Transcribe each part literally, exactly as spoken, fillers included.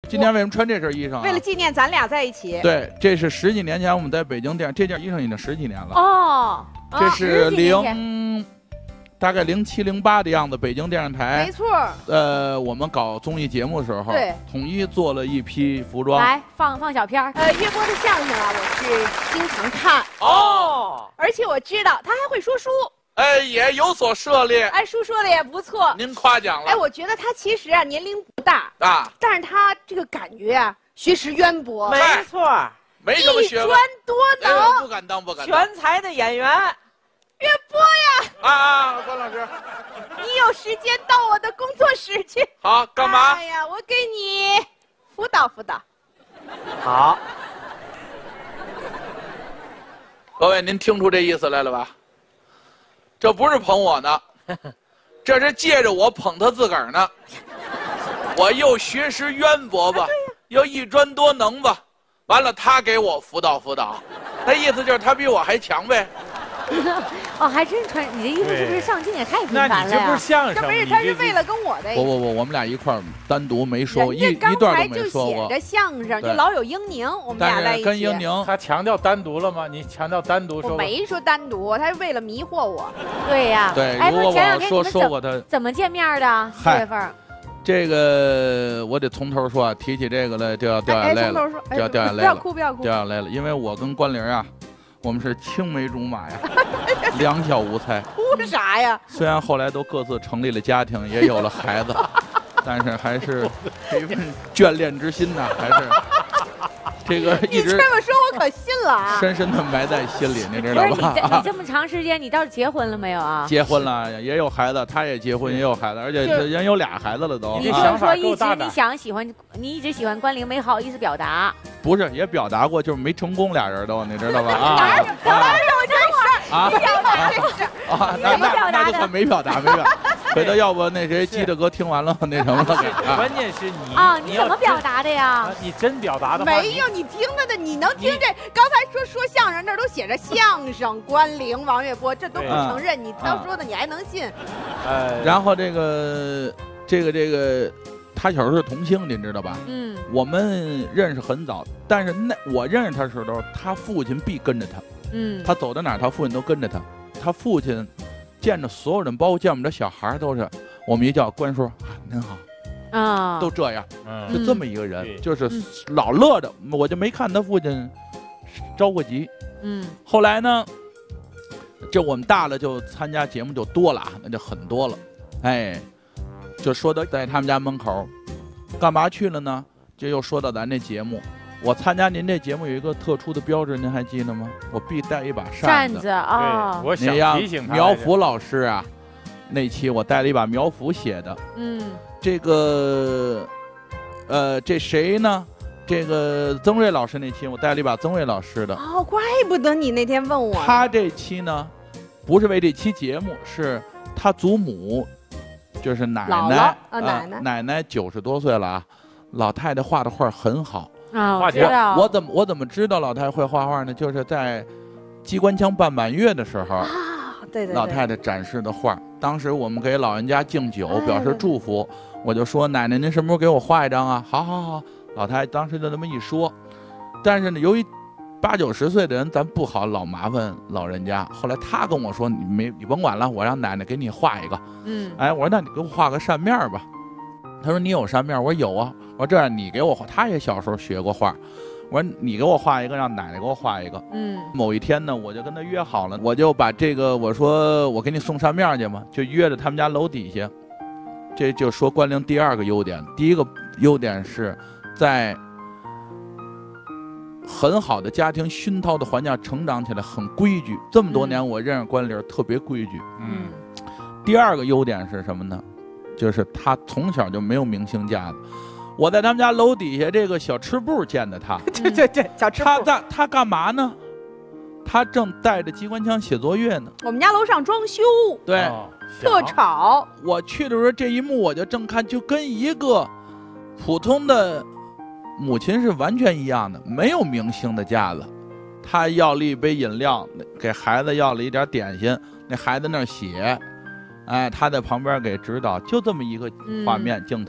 今天为什么穿这身衣裳、啊？ 为了纪念咱俩在一起。 对，这是十几年前我们在北京电影，这件衣裳已经十几年了。 哦， 这是零。大概零七零八的样子，北京电视台没错。 呃，我们搞综艺节目的时候， 对， 统一做了一批服装。 来放放小片儿。呃，岳波的相声啊，我是经常看哦，而且我知道他还会说书。 哎，也有所涉猎。 哎，书说的也不错， 您夸奖了。 哎，我觉得他其实啊年龄不大啊， 但是他这个感觉啊学识渊博。 没错， 没什么学问， 一专多能。 哎、不敢当，不敢当。 全才的演员。 岳波呀！ 啊啊，关老师， 你有时间到我的工作室去。 好，干嘛？ 哎呀，我给你辅导辅导。 好。 各位，您听出这意思来了吧？这不是捧我呢，这是借着我捧他自个儿呢。我又学识渊博吧，啊、又一专多能吧，完了他给我辅导辅导，那意思就是他比我还强呗。 哦，还真穿你这衣服是不是上镜也太频繁了呀？ 那你这不是相声？ 这不是，他是为了跟我的。 不不不，我们俩一块儿单独没说，一一段都没说过。 写着相声，就老有英宁，我们俩在一起。 跟英宁， 他强调单独了吗？你强调单独说。 我没说单独，他是为了迷惑我。 对呀。 对， 哎， 如果前两天说说过他怎么见面的？四月份。 这个我得从头说啊，提起这个来就要掉眼泪了，就要掉眼泪了。 不要哭，不要哭， 掉眼泪了，因为我跟关玲啊。我们是青梅竹马呀，两小无猜。 哭啥呀？ 虽然后来都各自成立了家庭，也有了孩子，但是还是一份眷恋之心呐，还是这个一直。 你这么说，我可信了啊！ 深深的埋在心里，你知道吧？ 你你这么长时间，你倒是结婚了没有啊？ 结婚了，也有孩子，他也结婚，也有孩子，而且人有俩孩子了都。 你就是说一直你想喜欢，你一直喜欢关凌，没好意思表达。 不是，也表达过，就是没成功，俩人都，你知道吧？啊， 哪有哪有这事？ 啊， 表达这事啊，那那那就算没表达，没表达。回头要不那谁基德哥听完了那什么了？ 关键是你啊，你怎么表达的呀？ 你真表达的话， 没有，你听他的，你能听这？刚才说说相声，那都写着相声关凌、王月波，这都不承认。你他说的，你还能信？ 呃，然后这个这个这个。他小时候是童星，您知道吧？ 嗯， 我们认识很早，但是那我认识他的时候，他父亲必跟着他。 嗯， 他走到哪儿，他父亲都跟着他。他父亲见着所有人，包括见我们这小孩，都是我们一叫关叔啊，您好啊，都这样， 嗯， 是这么一个人，就是老乐的。我就没看他父亲着过急。 嗯， 后来呢，就我们大了，就参加节目就多了，那就很多了，哎。就说到在他们家门口，干嘛去了呢？就又说到咱这节目，我参加您这节目有一个特殊的标志，您还记得吗？我必带一把扇子。 扇子啊！ 我想提醒他。 苗圃老师啊，那期我带了一把苗圃写的。 嗯。 这个，呃，这谁呢？这个曾瑞老师那期我带了一把曾瑞老师的。 哦，怪不得你那天问我。 他这期呢，不是为这期节目，是他祖母。就是奶奶啊，奶奶奶奶九十多岁了啊，老太太画的画很好啊。 我知道，我怎么我怎么知道老太太会画画呢？就是在机关枪办满月的时候啊，对对， 老太太展示的画。当时我们给老人家敬酒，表示祝福，我就说奶奶您什么时候给我画一张啊？好好好，老太太当时就这么一说。但是呢，由于八九十岁的人，咱不好老麻烦老人家。后来他跟我说：“你没，你甭管了，我让奶奶给你画一个。” 嗯， 哎，我说那你给我画个扇面吧。他说你有扇面？我说有啊。我说这样，你给我画。他也小时候学过画。我说你给我画一个，让奶奶给我画一个。 嗯。 某一天呢，我就跟他约好了，我就把这个我说我给你送扇面去嘛，就约着他们家楼底下。这就说关凌第二个优点，第一个优点是在。很好的家庭熏陶的环境成长起来很规矩，这么多年我认识关凌特别规矩。 嗯， 第二个优点是什么呢？就是他从小就没有明星架子。我在他们家楼底下这个小吃部见的他。 对对对，小吃部。 他在他干嘛呢？他正带着机关枪写作业呢。 我们家楼上装修。 对， 哦、 特吵。 我去的时候这一幕我就正看，就跟一个普通的。母亲是完全一样的，没有明星的架子。他要了一杯饮料，给孩子要了一点点心，那孩子那儿写，哎，他在旁边给指导，就这么一个画面镜头。 嗯、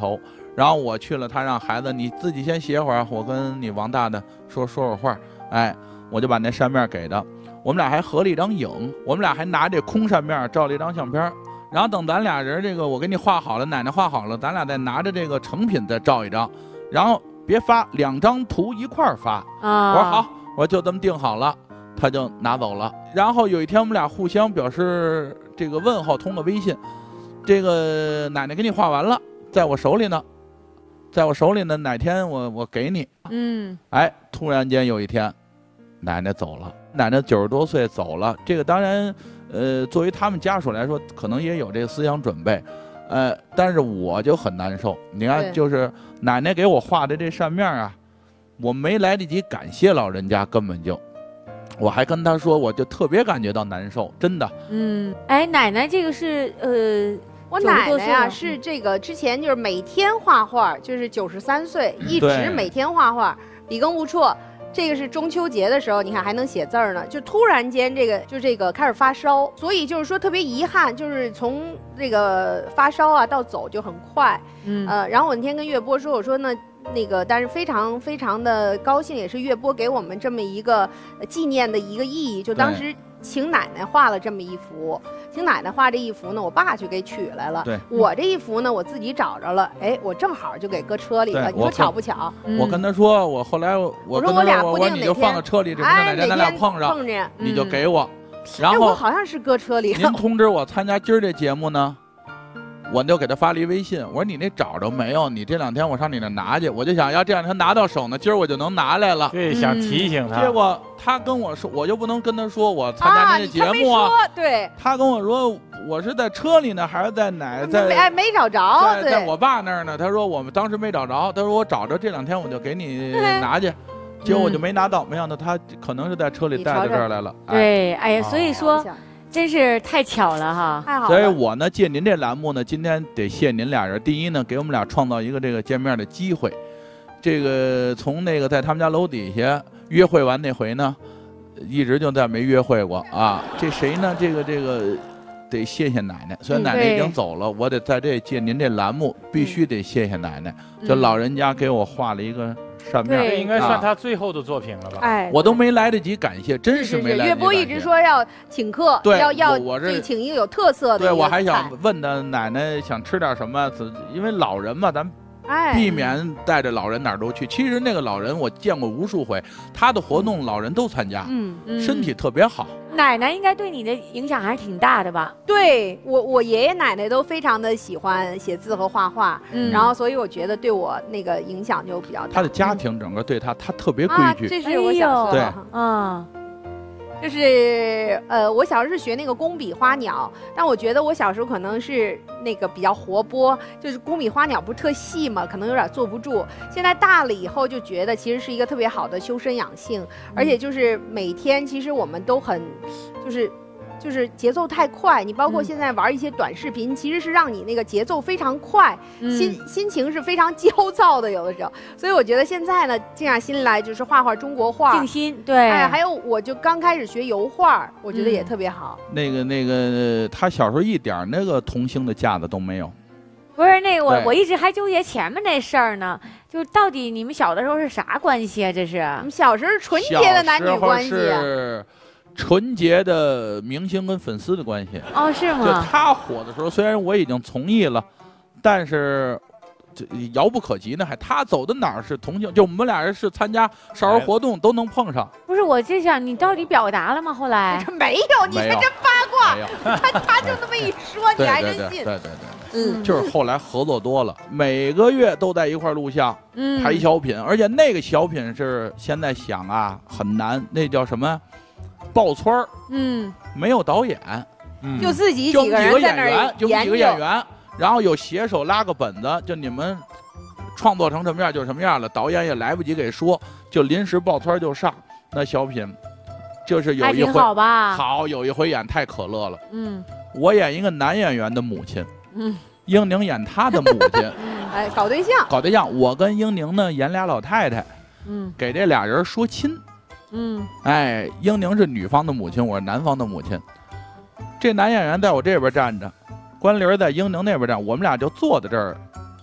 然后我去了，他让孩子你自己先歇会儿，我跟你王大的说说会儿话。哎，我就把那扇面给他，我们俩还合了一张影，我们俩还拿这空扇面照了一张相片。然后等咱俩人这个我给你画好了，奶奶画好了，咱俩再拿着这个成品再照一张，然后别发两张图一块儿发。 啊， 我说好，我说就这么定好了，他就拿走了。然后有一天我们俩互相表示这个问候，通了微信，这个奶奶给你画完了，在我手里呢，在我手里呢，哪天我我给你。 嗯， 哎，突然间有一天，奶奶走了，奶奶九十多岁走了，这个当然。呃，作为他们家属来说，可能也有这个思想准备，呃，但是我就很难受。你看，就是奶奶给我画的这扇面啊，我没来得及感谢老人家，根本就，我还跟他说，我就特别感觉到难受，真的。 嗯，哎，奶奶这个是呃， 我奶奶呀、啊、是这个之前就是每天画画，就是九十三岁，一直每天画画，笔耕不辍。这个是中秋节的时候，你看还能写字儿呢，就突然间这个就这个开始发烧，所以就是说特别遗憾，就是从这个发烧啊到走就很快，嗯呃，然后我那天跟岳波说，我说呢那个，但是非常非常的高兴，也是岳波给我们这么一个纪念的一个意义，就当时请奶奶画了这么一幅。请奶奶画这一幅呢，我爸去给取来了。对，我这一幅呢，我自己找着了。哎，我正好就给搁车里了。你说巧不巧？ 我跟他说，我后来我我说我俩不定哪你就放到车里， 哎， 哪天咱俩碰上， 碰见你就给我。然后我好像是搁车里。 您通知我参加今儿这节目呢，我就给他发了一微信，我说你那找着没有？你这两天我上你那拿去，我就想要这两天拿到手呢，今儿我就能拿来了。 对，想提醒他。 结果他跟我说，我就不能跟他说我参加那节目啊。 啊对。 他跟我说。我是在车里呢，还是在哪？在哎没找着， 在在我爸那儿呢。他说我们当时没找着，他说我找着，这两天我就给你拿去。结果我就没拿到，没想到他可能是在车里带到这儿来了。 对，哎呀，所以说真是太巧了哈， 太好了。 所以我呢借您这栏目呢，今天得谢您俩人。第一呢，给我们俩创造一个这个见面的机会。这个从那个在他们家楼底下约会完那回呢，一直就再没约会过啊。这谁呢？这个这个。得谢谢奶奶，虽然奶奶已经走了，我得在这借您这栏目，必须得谢谢奶奶。就老人家给我画了一个扇面， 这应该算他最后的作品了吧？ 哎， 我都没来得及感谢，真是没来得及。 岳波一直说要请客， 对， 要要我这请一个有特色的。 对，我还想问他奶奶想吃点什么，因为老人嘛，咱避免带着老人哪儿都去。其实那个老人我见过无数回，他的活动老人都参加，嗯，身体特别好。 奶奶应该对你的影响还是挺大的吧？ 对我，我爷爷奶奶都非常的喜欢写字和画画，嗯，然后所以我觉得对我那个影响就比较大。 他的家庭整个对他，他特别规矩。 啊、这是我小时候， 对， 嗯。就是呃，我小时候是学那个工笔花鸟，但我觉得我小时候可能是那个比较活泼，就是工笔花鸟不是特细嘛，可能有点坐不住。现在大了以后就觉得其实是一个特别好的修身养性，而且就是每天其实我们都很，就是。就是节奏太快，你包括现在玩一些短视频，嗯、其实是让你那个节奏非常快，嗯、心心情是非常焦躁的，有的时候。所以我觉得现在呢，静下心来就是画画中国画， 静心。对， 哎，还有我就刚开始学油画，我觉得也特别好。 嗯、那个那个，他小时候一点那个童星的架子都没有。 不是那个，我我一直还纠结前面那事儿呢，就到底你们小的时候是啥关系啊？这是我们小时候纯洁的男女关系、啊。 是纯洁的明星跟粉丝的关系哦，是吗？ 就他火的时候，虽然我已经从艺了，但是这遥不可及呢。还他走的哪儿是同性？就我们俩人是参加少儿活动都能碰上。 不是，我就想你到底表达了吗？后来没有，你还真八卦。他他就那么一说，你还真信？ 对对对对，嗯，就是后来合作多了，每个月都在一块录像，嗯，拍小品，而且那个小品是现在想啊很难，那叫什么？爆村儿，嗯，没有导演， 嗯，就自己几个人在那儿就几个演员，然后有写手拉个本子，就你们创作成什么样就什么样了，导演也来不及给说，就临时爆村就上。那小品就是有一回好吧， 好有一回演太可乐了，嗯，我演一个男演员的母亲，嗯，英宁演他的母亲， 哎，搞对象， 搞对象，我跟英宁呢演俩老太太，嗯，给这俩人说亲。嗯，哎，英宁是女方的母亲，我是男方的母亲。这男演员在我这边站着，关凌在英宁那边站，我们俩就坐在这儿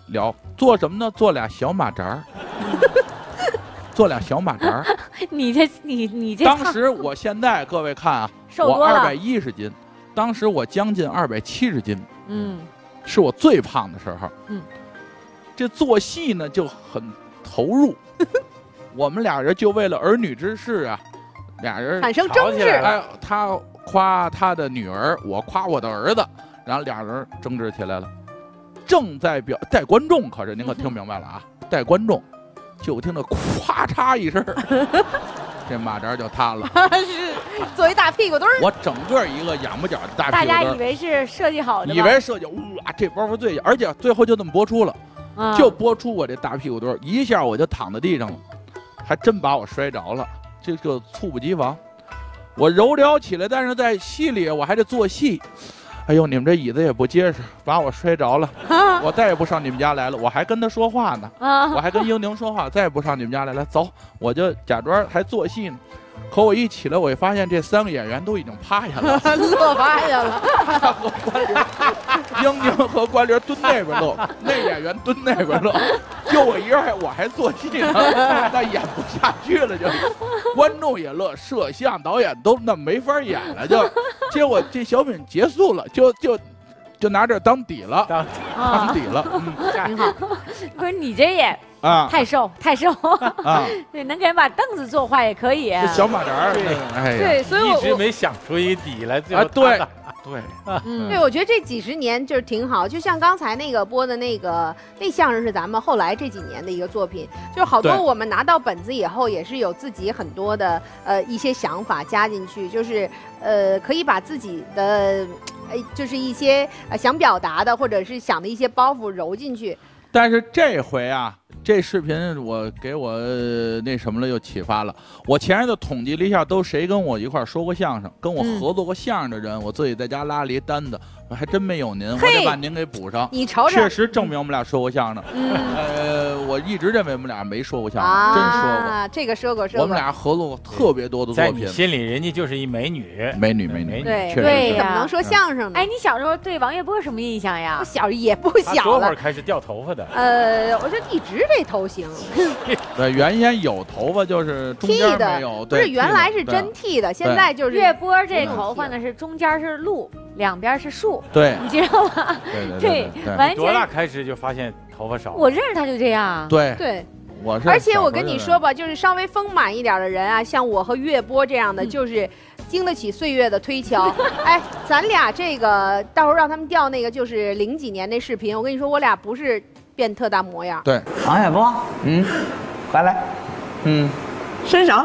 聊，做什么呢？做俩小马扎儿，做俩小马扎儿。 你这你你这当时我现在各位看啊， 瘦多了我二百一十斤，当时我将近二百七十斤， 嗯， 是我最胖的时候。 嗯， 这做戏呢就很投入，我们俩人就为了儿女之事啊，俩人产生争执。 哎，他夸他的女儿，我夸我的儿子，然后俩人争执起来了。正在表带观众，可是您可听明白了啊？带观众，就听着咵嚓一声，这马扎就塌了。 是作为大屁股墩儿。 我整个一个仰不角的大屁股大墩儿。 家以为是设计好的吧， 以为设计哇，这包袱最，而且最后就这么播出了， 嗯、 就播出我这大屁股墩儿，一下我就躺在地上了，还真把我摔着了，这个猝不及防。我揉撩起来，但是在戏里我还得做戏。哎呦，你们这椅子也不结实，把我摔着了。 啊、 我再也不上你们家来了。我还跟他说话呢， 啊、 我还跟英宁说话，再也不上你们家来了。走，我就假装还做戏呢。可我一起来，我一发现这三个演员都已经趴下了， 乐趴下了。 他和关联，英宁和关联蹲那边乐，那演员蹲那边乐，就我一人还我还做戏呢，那演不下去了就，观众也乐，摄像导演都那没法演了，就结果这小品结束了，就就就拿这当底了，当当底了，嗯， 挺好。 不是你这也啊， 太瘦太瘦啊， 对，能给人把凳子坐坏也可以。 这小马扎儿，哎呀， 对，所以我一直没想出一底来， 啊，对。对， 嗯，对，我觉得这几十年就是挺好，就像刚才那个播的那个那相声是咱们后来这几年的一个作品，就是好多我们拿到本子以后也是有自己很多的呃一些想法加进去，就是呃可以把自己的呃就是一些呃想表达的或者是想的一些包袱揉进去。 但是这回啊，这视频我给我、呃、那什么了，又启发了。我前日子统计了一下，都谁跟我一块说过相声，跟我合作过相声的人，嗯、我自己在家拉了一单子，还真没有您，我得把您给补上。 你瞅瞅， 确实证明我们俩说过相声。嗯，呃，我一直认为我们俩没说过相声，啊、真说过。 这个说过说过。 我们俩合作过特别多的作品。 在你心里，人家就是一美女， 美女，美女， 对对呀，怎么能说相声呢？ 哎，你小时候对王月波什么印象呀？ 我小也不小了。 多会儿开始掉头发的？ 呃，我就一直这头型。 对，原先有头发，就是中间没有。 不是，原来是真剃的，现在就是月波这头发呢是中间是鹿，两边是树。 对， 你知道吗？ 对对对，完全。 多大开始就发现头发少？ 我认识他就这样。 对对。 我是， 而且我跟你说吧，就是稍微丰满一点的人啊，像我和月波这样的，嗯、就是经得起岁月的推敲。哎，咱俩这个到时候让他们调那个，就是零几年那视频。我跟你说，我俩不是变特大模样。 对， 王月波，嗯，回来，嗯，伸手，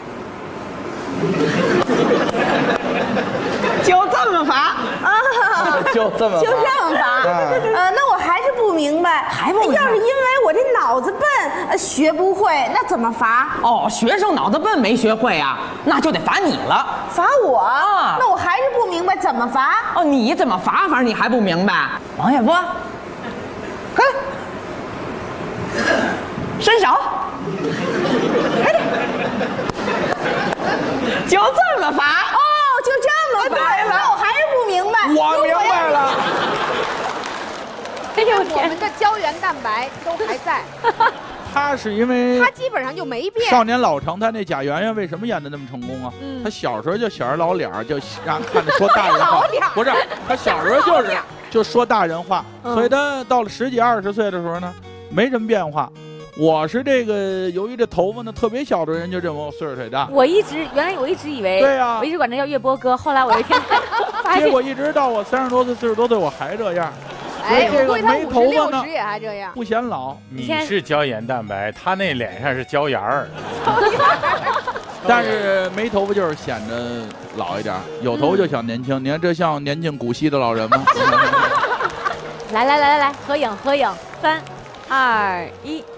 就这么罚啊？ 就这么罚， 就这么罚。呃，那我还是不明白， 还不明白。 要是因为我这脑子笨，学不会，那怎么罚？ 哦，学生脑子笨没学会啊，那就得罚你了。 罚我啊？那我还是不明白怎么罚。 哦，你怎么罚法你还不明白？王月波，哼，伸手，快点，就这么罚。 哦，就这么罚。 对了， 那我还是不明白。 我明白了。 哎呦，我们的胶原蛋白都还在。 他是因为他基本上就没变。 少年老成，他那贾圆圆为什么演的那么成功啊？嗯、他小时候就小人老脸儿，就让看着说大人话。不是，他小时候就是就说大人话，嗯、所以他到了十几二十岁的时候呢，没什么变化。我是这个，由于这头发呢特别小的人就认为我岁数太大。 我一直原来我一直以为， 对呀、啊， 我一直管他叫月波哥。后来我有一天发现， 结果一直到我三十多岁、四十多岁，我还这样。 哎，我估计他没头发呢， 也还这样， 不显老。 你是胶原蛋白，他那脸上是胶眼儿。 但是没头发就是显得老一点，有头发就想年轻。你看这像年近古稀的老人吗？ 来来来来来，合影合影，三、二、一。